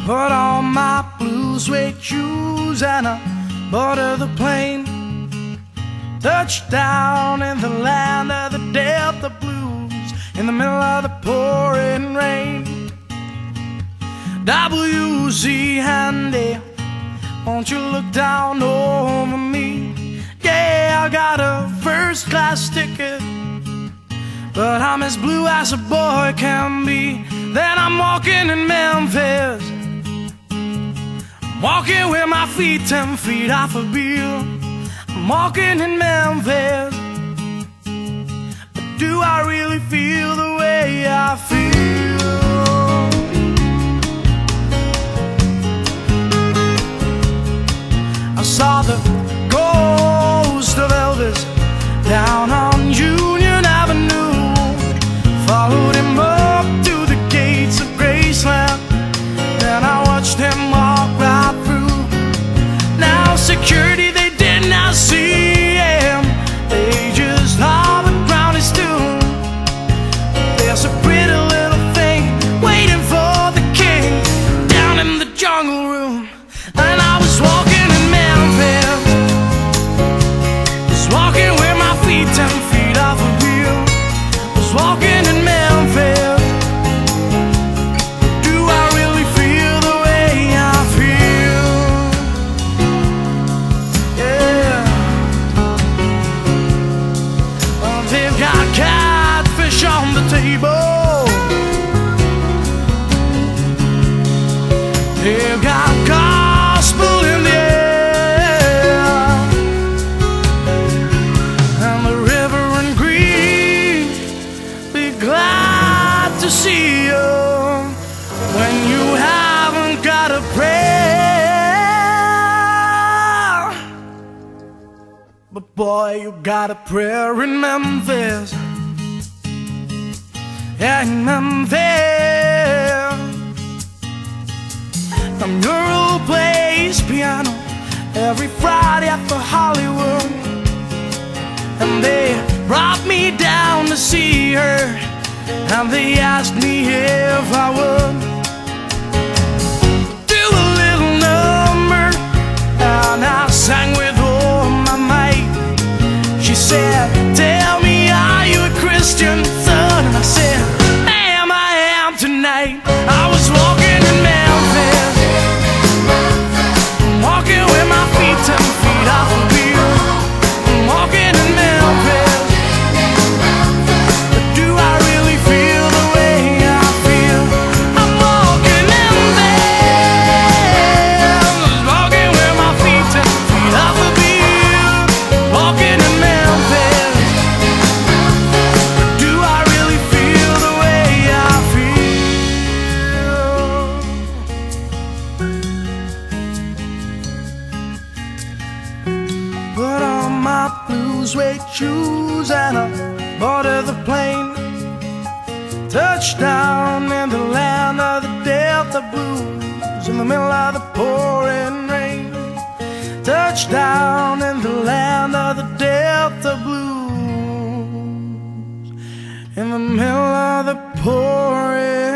Put on my blue suede shoes and I boarded the plane. Touched down in the land of the Delta Blues, in the middle of the pouring rain. W.C. Handy, won't you look down over me? Yeah, I got a first class ticket, but I'm as blue as a boy can be. Then I'm walking in Memphis, walking with my feet 10 feet off a bill. I'm walking in Memphis, but do I really feel the way I feel? I saw the ghost of Elvis down on Union Avenue, followed him up to the gates of Graceland, then I watched him walk right through. Now security, they did not see him, they just hovered around his tomb. There's a pretty little thing waiting for the king down in the jungle room. And I was walking in Memphis, was walking with my feet 10 feet off a wheel. Was walking in Memphis, do I really feel the way I feel? Yeah. Well, they've got catfish on the table, they've got gospel in the air, and the Reverend Green, be glad to see you when you haven't got a prayer. But boy, you got a prayer in Memphis. Yeah, in Memphis. The mural plays piano every Friday at the Hollywood, and they brought me down to see her, and they asked me if I would do a little number, and I sang with all my might. She said, tell me, are you a Christian, son? And I said, ma'am, I am tonight. I was walking in Memphis, walking with my feet 10 feet off a wheel. I'm walking in Memphis, but do I really feel the way I feel? I'm walking in Memphis, walking with my feet 10 feet off a wheel. Walking in Memphis, but do I really feel the way I feel? Put on my blue suede shoes and I boarded the plane. Touched down in the land of the Delta Blues, in the middle of the pouring rain. Touched down in the land of the Delta Blues, in the middle of the pouring